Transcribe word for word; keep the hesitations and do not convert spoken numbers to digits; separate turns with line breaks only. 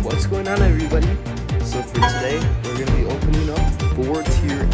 What's going on, everybody? So for today, we're going to be opening up four tier